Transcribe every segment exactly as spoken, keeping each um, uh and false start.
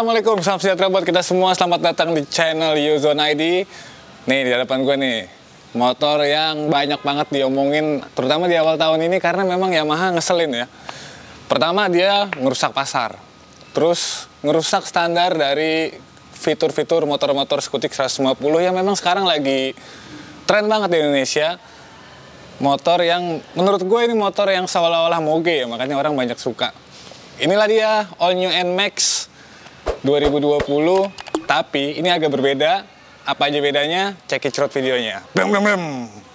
Assalamualaikum, salam sejahtera buat kita semua. Selamat datang di channel Yuzon I D. Nih di hadapan gue nih, motor yang banyak banget diomongin, terutama di awal tahun ini karena memang Yamaha ngeselin ya. Pertama dia ngerusak pasar, terus ngerusak standar dari fitur-fitur motor-motor skutik seratus lima puluh yang memang sekarang lagi tren banget di Indonesia. Motor yang menurut gue ini motor yang seolah-olah moge ya, makanya orang banyak suka. Inilah dia All New N Max dua ribu dua puluh, tapi ini agak berbeda. Apa aja bedanya? Cek it out videonya. Bam bam bam.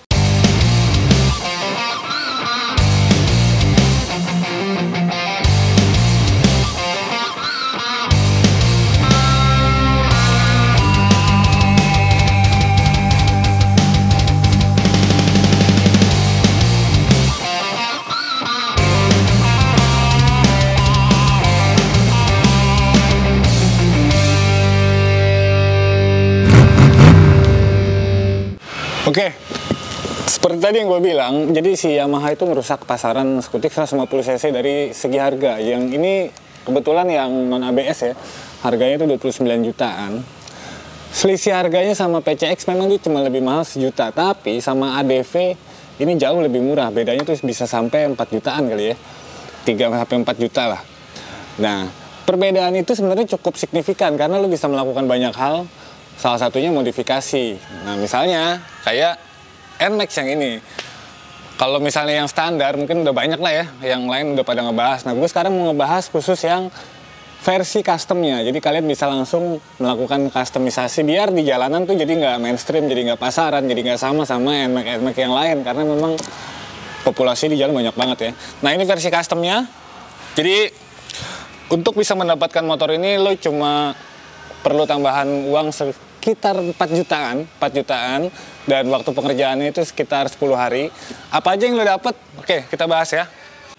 Oke, seperti tadi yang gue bilang, jadi si Yamaha itu merusak pasaran skutik seratus lima puluh cc dari segi harga. Yang ini kebetulan yang non A B S ya, harganya itu dua puluh sembilan jutaan. Selisih harganya sama P C X memang itu cuma lebih mahal sejuta, tapi sama A D V ini jauh lebih murah. Bedanya tuh bisa sampai empat jutaan kali ya, tiga sampai empat juta lah. Nah, perbedaan itu sebenarnya cukup signifikan karena lo bisa melakukan banyak hal. Salah satunya modifikasi. Nah misalnya kayak N Max yang ini. Kalau misalnya yang standar mungkin udah banyak lah ya. Yang lain udah pada ngebahas. Nah gue sekarang mau ngebahas khusus yang versi customnya. Jadi kalian bisa langsung melakukan customisasi biar di jalanan tuh jadi nggak mainstream, jadi nggak pasaran, jadi nggak sama sama N Max N Max yang lain. Karena memang populasi di jalan banyak banget ya. Nah ini versi customnya. Jadi untuk bisa mendapatkan motor ini lo cuma perlu tambahan uang sekitar empat jutaan, empat jutaan, dan waktu pengerjaannya itu sekitar sepuluh hari. Apa aja yang lo dapet? Oke, kita bahas ya.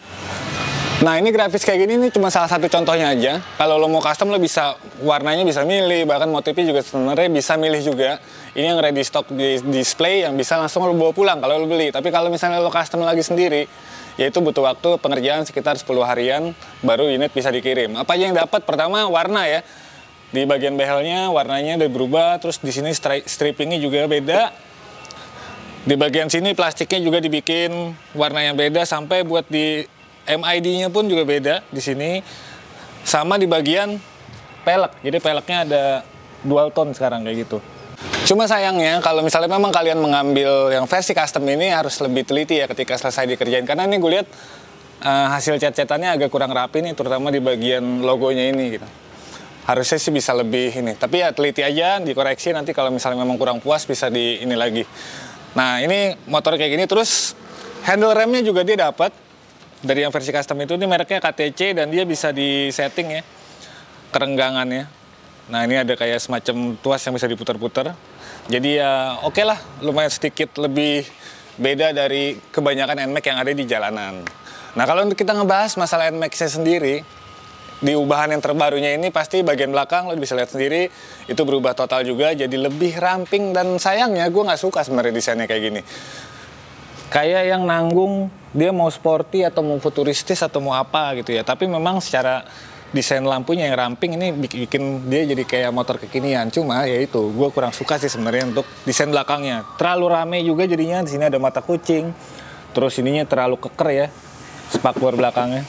Nah, ini grafis kayak gini ini cuma salah satu contohnya aja. Kalau lo mau custom lo bisa warnanya bisa milih, bahkan motifnya juga sebenarnya bisa milih juga. Ini yang ready stock di display yang bisa langsung lo bawa pulang kalau lo beli. Tapi kalau misalnya lo custom lagi sendiri, yaitu butuh waktu pengerjaan sekitar sepuluh harian baru unit bisa dikirim. Apa aja yang dapat? Pertama warna ya. Di bagian behelnya warnanya udah berubah, terus di sini strippingnya juga beda. Di bagian sini plastiknya juga dibikin warna yang beda, sampai buat di M I D-nya pun juga beda di sini. Sama di bagian pelek, jadi peleknya ada dual tone sekarang kayak gitu. Cuma sayangnya kalau misalnya memang kalian mengambil yang versi custom ini harus lebih teliti ya ketika selesai dikerjain, karena ini gue lihat uh, hasil cat-catannya agak kurang rapi nih, terutama di bagian logonya ini gitu. Harusnya sih bisa lebih ini, tapi ya teliti aja, dikoreksi nanti kalau misalnya memang kurang puas bisa di ini lagi. Nah ini motor kayak gini, terus handle remnya juga dia dapat dari yang versi custom itu. Ini mereknya K T C dan dia bisa di setting ya kerenggangannya. Nah ini ada kayak semacam tuas yang bisa diputar-putar. Jadi ya oke lah, lumayan sedikit lebih beda dari kebanyakan N Max yang ada di jalanan. Nah kalau untuk kita ngebahas masalah N Max-nya sendiri, di ubahan yang terbarunya ini pasti bagian belakang lo bisa lihat sendiri itu berubah total juga, jadi lebih ramping. Dan sayangnya gue nggak suka sebenarnya desainnya kayak gini, kayak yang nanggung dia mau sporty atau mau futuristis atau mau apa gitu ya. Tapi memang secara desain lampunya yang ramping ini bikin dia jadi kayak motor kekinian. Cuma ya itu gue kurang suka sih sebenarnya untuk desain belakangnya, terlalu rame juga jadinya. Di sini ada mata kucing, terus ininya terlalu keker ya spakbor belakangnya.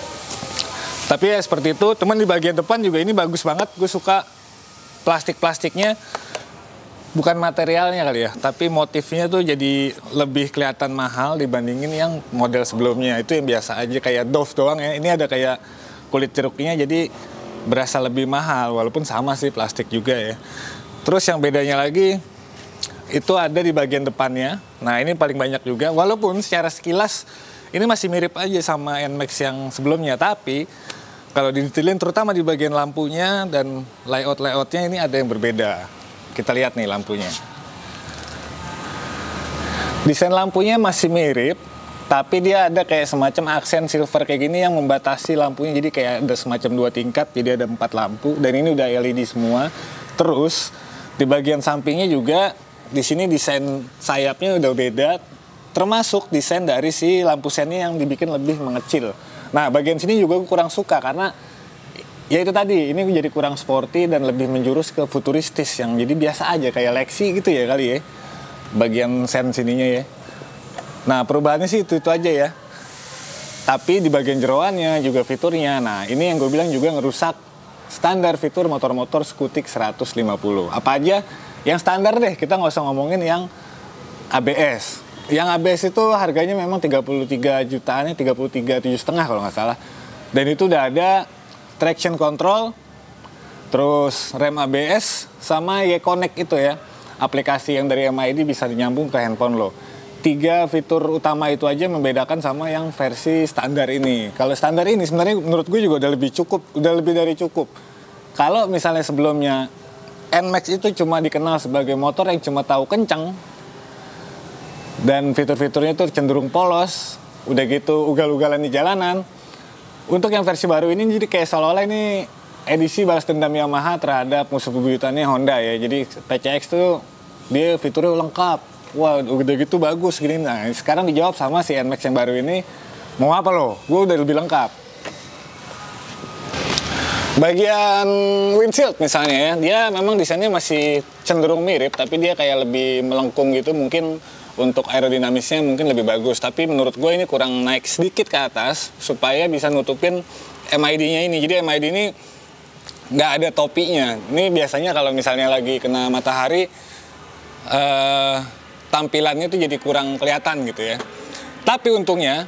Tapi ya seperti itu, teman di bagian depan juga ini bagus banget. Gue suka plastik-plastiknya, bukan materialnya kali ya, tapi motifnya tuh jadi lebih kelihatan mahal dibandingin yang model sebelumnya. Itu yang biasa aja kayak Dove doang ya. Ini ada kayak kulit jeruknya, jadi berasa lebih mahal, walaupun sama sih plastik juga ya. Terus yang bedanya lagi, itu ada di bagian depannya. Nah ini paling banyak juga, walaupun secara sekilas ini masih mirip aja sama N Max yang sebelumnya, tapi kalau didetailin terutama di bagian lampunya dan layout-layoutnya ini ada yang berbeda. Kita lihat nih lampunya. Desain lampunya masih mirip, tapi dia ada kayak semacam aksen silver kayak gini yang membatasi lampunya. Jadi kayak ada semacam dua tingkat, jadi ada empat lampu. Dan ini udah L E D semua. Terus di bagian sampingnya juga, di sini desain sayapnya udah beda. Termasuk desain dari si lampu sennya yang dibikin lebih mengecil. Nah bagian sini juga gue kurang suka karena ya itu tadi, ini jadi kurang sporty dan lebih menjurus ke futuristis yang jadi biasa aja kayak Lexi gitu ya kali ya, bagian sen sininya ya. Nah perubahannya sih itu itu aja ya, tapi di bagian jeroannya juga fiturnya, nah ini yang gue bilang juga ngerusak standar fitur motor-motor Skutik seratus lima puluh. Apa aja yang standar deh, kita nggak usah ngomongin yang A B S. Yang A B S itu harganya memang tiga puluh tiga jutaannya, tiga puluh tiga tujuh setengah kalau nggak salah. Dan itu udah ada traction control, terus rem A B S, sama Y-Connect itu ya, aplikasi yang dari M I D bisa dinyambung ke handphone lo. Tiga fitur utama itu aja membedakan sama yang versi standar ini. Kalau standar ini sebenarnya menurut gue juga udah lebih cukup, udah lebih dari cukup. Kalau misalnya sebelumnya N MAX itu cuma dikenal sebagai motor yang cuma tahu kencang dan fitur-fiturnya itu cenderung polos, udah gitu ugal-ugalan di jalanan. Untuk yang versi baru ini jadi kayak seolah-olah ini edisi balas dendam Yamaha terhadap musuh bebuyutannya Honda ya. Jadi P C X tuh dia fiturnya lengkap, wah udah gitu bagus gini. Nah sekarang dijawab sama si N MAX yang baru ini, mau apa lo? Gue udah lebih lengkap. Bagian windshield misalnya ya, dia memang desainnya masih cenderung mirip, tapi dia kayak lebih melengkung gitu. Mungkin untuk aerodinamisnya mungkin lebih bagus, tapi menurut gue ini kurang naik sedikit ke atas supaya bisa nutupin M I D-nya ini. Jadi M I D ini nggak ada topinya. Ini biasanya kalau misalnya lagi kena matahari, eh, tampilannya tuh jadi kurang kelihatan gitu ya. Tapi untungnya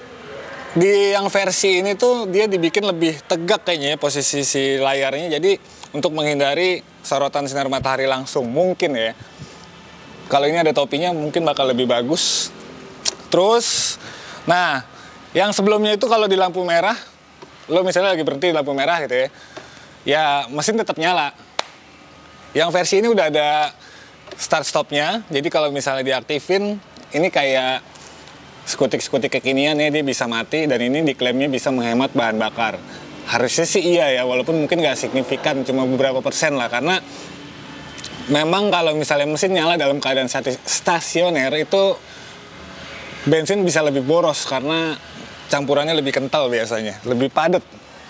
di yang versi ini tuh dia dibikin lebih tegak kayaknya ya posisi si layarnya. Jadi untuk menghindari sorotan sinar matahari langsung mungkin ya. Kalau ini ada topinya mungkin bakal lebih bagus. Terus, nah yang sebelumnya itu kalau di lampu merah, lo misalnya lagi berhenti di lampu merah gitu ya, ya mesin tetap nyala. Yang versi ini udah ada start stopnya, jadi kalau misalnya diaktifin, ini kayak skutik-skutik kekinian ya, dia bisa mati dan ini diklaimnya bisa menghemat bahan bakar. Harusnya sih iya ya, walaupun mungkin nggak signifikan, cuma beberapa persen lah, karena memang kalau misalnya mesin nyala dalam keadaan stasioner itu bensin bisa lebih boros karena campurannya lebih kental biasanya, lebih padat,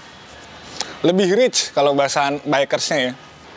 lebih rich kalau bahasan bikersnya ya.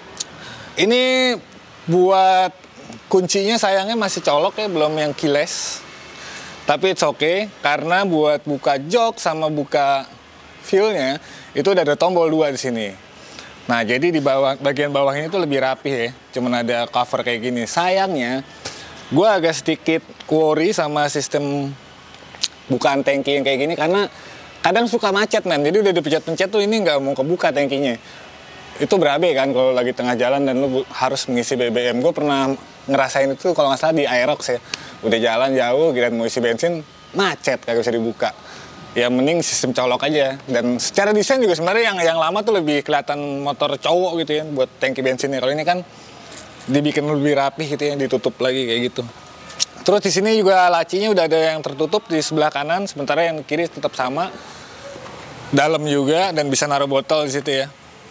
Ini buat kuncinya sayangnya masih colok ya, belum yang keyless. Tapi it's okay karena buat buka jok sama buka feel-nya itu udah ada tombol dua di sini. Nah, jadi di bawah bagian bawahnya itu lebih rapih ya. Cuman ada cover kayak gini. Sayangnya, gue agak sedikit worry sama sistem bukaan tangki yang kayak gini karena kadang suka macet, man. Jadi udah dipencet-pencet tuh ini nggak mau kebuka tangkinya. Itu berabe kan kalau lagi tengah jalan dan lu harus mengisi B B M. Gue pernah ngerasain itu kalau nggak salah di Aerox ya. Udah jalan jauh, giliran mau isi bensin, macet, kagak bisa dibuka. Ya mending sistem colok aja. Dan secara desain juga sebenarnya yang yang lama tuh lebih kelihatan motor cowok gitu ya buat tangki bensinnya. Kalau ini kan dibikin lebih rapih gitu ya, ditutup lagi kayak gitu. Terus di sini juga lacinya udah ada yang tertutup di sebelah kanan, sementara yang kiri tetap sama. Dalam juga dan bisa naruh botol di situ ya.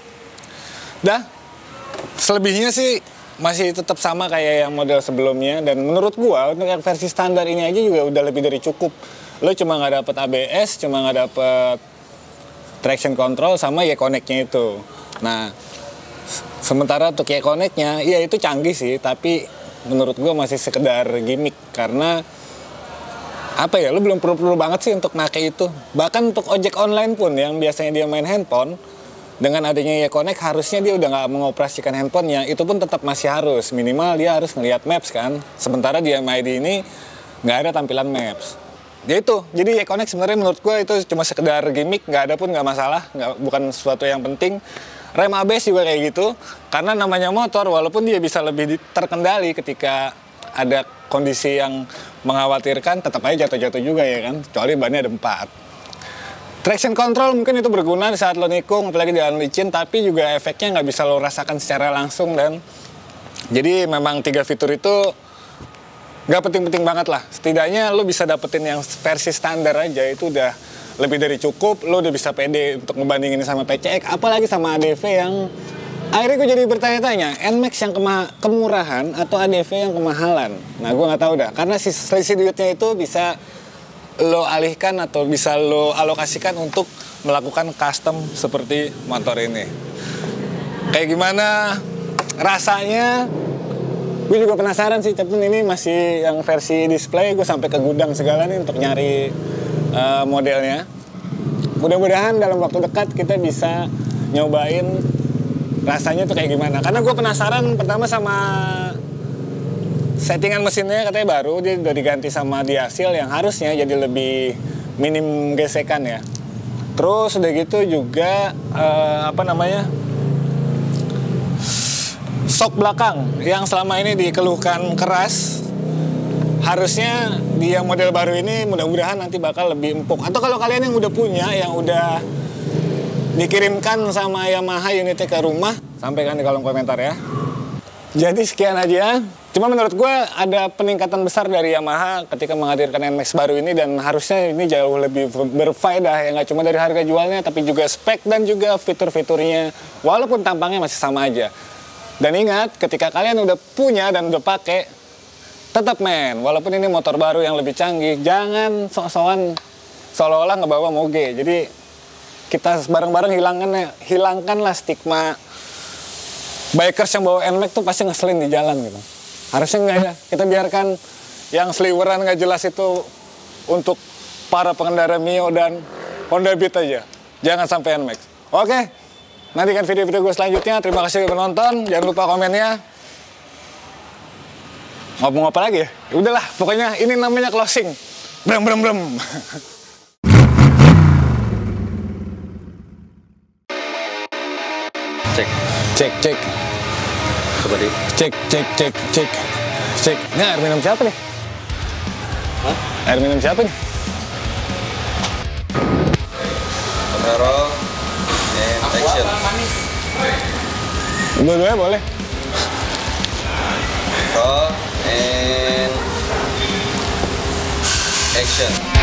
Dah. Selebihnya sih masih tetap sama kayak yang model sebelumnya dan menurut gua untuk yang versi standar ini aja juga udah lebih dari cukup. Lo cuma nggak dapet A B S, cuma nggak dapet traction control sama Y-Connect-nya itu. Nah, sementara untuk Y-Connect-nya, iya itu canggih sih, tapi menurut gue masih sekedar gimmick karena apa ya, lo belum perlu-perlu banget sih untuk pakai itu. Bahkan untuk ojek online pun yang biasanya dia main handphone, dengan adanya Y-Connect harusnya dia udah nggak mengoperasikan handphonenya, itu pun tetap masih harus minimal dia harus ngelihat maps kan. Sementara di M I D ini nggak ada tampilan maps. Ya itu, jadi Y-Connect sebenarnya menurut gue itu cuma sekedar gimmick, nggak ada pun nggak masalah, nggak, bukan sesuatu yang penting. Rem A B S juga kayak gitu, karena namanya motor, walaupun dia bisa lebih terkendali ketika ada kondisi yang mengkhawatirkan, tetap aja jatuh-jatuh juga ya kan, kecuali bannya ada empat. Traction control mungkin itu berguna di saat lo nikung, apalagi di jalan licin, tapi juga efeknya nggak bisa lo rasakan secara langsung dan jadi memang tiga fitur itu nggak penting-penting banget lah. Setidaknya lo bisa dapetin yang versi standar aja itu udah lebih dari cukup. Lo udah bisa pede untuk ngebandingin sama P C X, apalagi sama A D V yang akhirnya gue jadi bertanya-tanya, N MAX yang kema- kemurahan atau A D V yang kemahalan. Nah gue nggak tahu dah, karena si selisih duitnya itu bisa lo alihkan atau bisa lo alokasikan untuk melakukan custom seperti motor ini. Kayak gimana rasanya? Gue juga penasaran sih, tapi ini masih yang versi display. Gue sampai ke gudang segala nih untuk nyari uh, modelnya. Mudah-mudahan dalam waktu dekat kita bisa nyobain rasanya tuh kayak gimana. Karena gue penasaran pertama sama settingan mesinnya, katanya baru, dia udah diganti sama diasil yang harusnya jadi lebih minim gesekan ya. Terus udah gitu juga uh, apa namanya, sok belakang yang selama ini dikeluhkan keras, harusnya di yang model baru ini mudah-mudahan nanti bakal lebih empuk. Atau kalau kalian yang udah punya, yang udah dikirimkan sama Yamaha unitnya ke rumah, sampaikan di kolom komentar ya. Jadi sekian aja. Cuma menurut gue ada peningkatan besar dari Yamaha ketika menghadirkan N MAX baru ini, dan harusnya ini jauh lebih berfaedah ya, nggak cuma dari harga jualnya tapi juga spek dan juga fitur-fiturnya, walaupun tampangnya masih sama aja. Dan ingat, ketika kalian udah punya dan udah pakai, tetap men, walaupun ini motor baru yang lebih canggih, jangan sok-sokan seolah-olah ngebawa moge. Jadi kita bareng-bareng hilangkan hilangkanlah stigma bikers yang bawa N MAX tuh pasti ngeselin di jalan gitu. Harusnya enggak ya, kita biarkan yang sliweran nggak jelas itu untuk para pengendara Mio dan Honda Beat aja. Jangan sampai N MAX. Oke, nantikan video-video gue selanjutnya. Terima kasih udah menonton. Jangan lupa komennya. Ngomong apa lagi ya? Ya udahlah, pokoknya ini namanya closing. Brem brem brem. Cek, Cek cek. coba deh. Cek cek cek cek. Cek. Ini air minum siapa nih? Hah? Air minum siapa nih? Roll and action. Dua-duanya boleh. Roll and action.